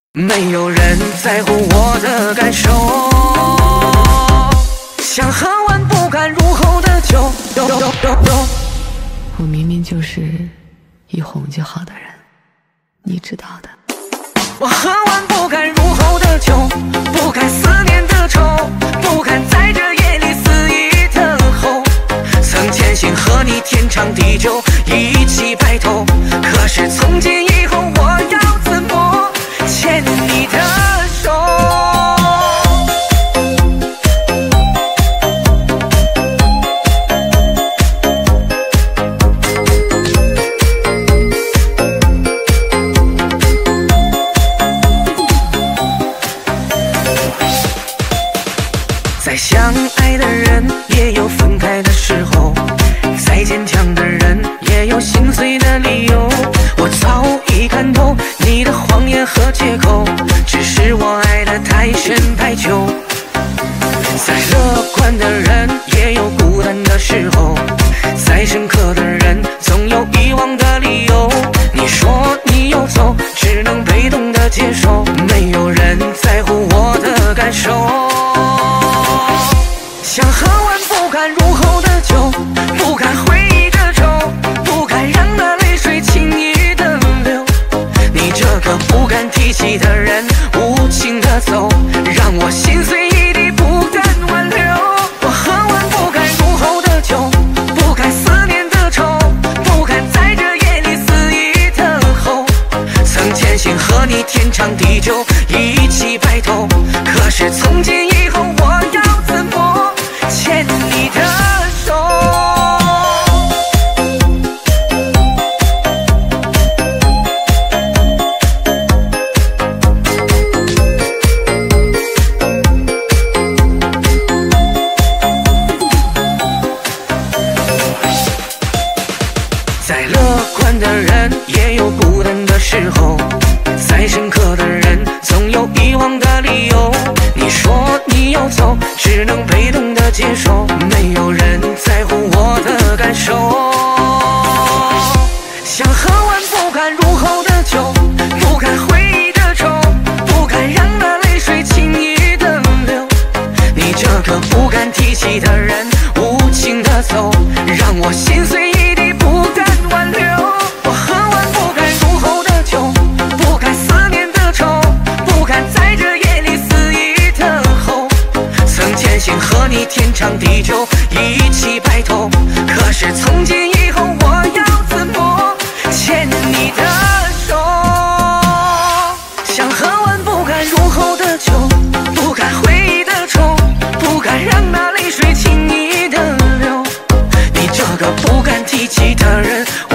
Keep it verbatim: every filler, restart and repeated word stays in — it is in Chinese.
没有人在乎我的感受，想喝完不敢入喉的酒。 我明明就是一哄就好的人，你知道的。 我喝完不敢入喉的酒，不敢思念的愁，不敢在这夜里肆意等候。曾坚信和你天长地久，一起白头，可是从今以后我要怎么牵你的手？再相爱的人也有分开的时候，再坚强的人也有心碎的理由。我早已看透你的谎言和借口，只是我爱得太深太久。再乐观的人也有孤单的时候，再深刻的人总有遗忘的理由。你说你要走，只能被动的接受，没有人在乎我的感受。想喝完不敢入喉的酒，不敢回忆的愁，不敢让那泪水轻易的流。你这个不敢提起的人，无情的走，让我心碎一地，不敢挽留。我喝完不敢入喉的酒，不敢思念的愁，不敢在这夜里肆意等候。曾坚信和你天长地久，一起白头，可是从今以后我要怎么牵你的手？再乐观的人也有孤单的时候，再深刻的人总有遗忘的理由。你说你要走，只能被动的接受，没有人在乎我的感受。想喝完不敢入喉的酒，不敢回忆的愁，不敢让那泪水轻易的流。你这个不敢提起的人，无情的走，让我心碎一地，不敢挽留。我喝完不敢入喉的酒，不敢思念的愁，不敢在这夜里肆意等候。曾坚信和你天长地久，一起白头，可是从今以后我要怎么牵你的手？想喝完不敢入喉的酒，不敢回忆的愁，不敢让那泪水轻易的流。你这个不敢提起的人，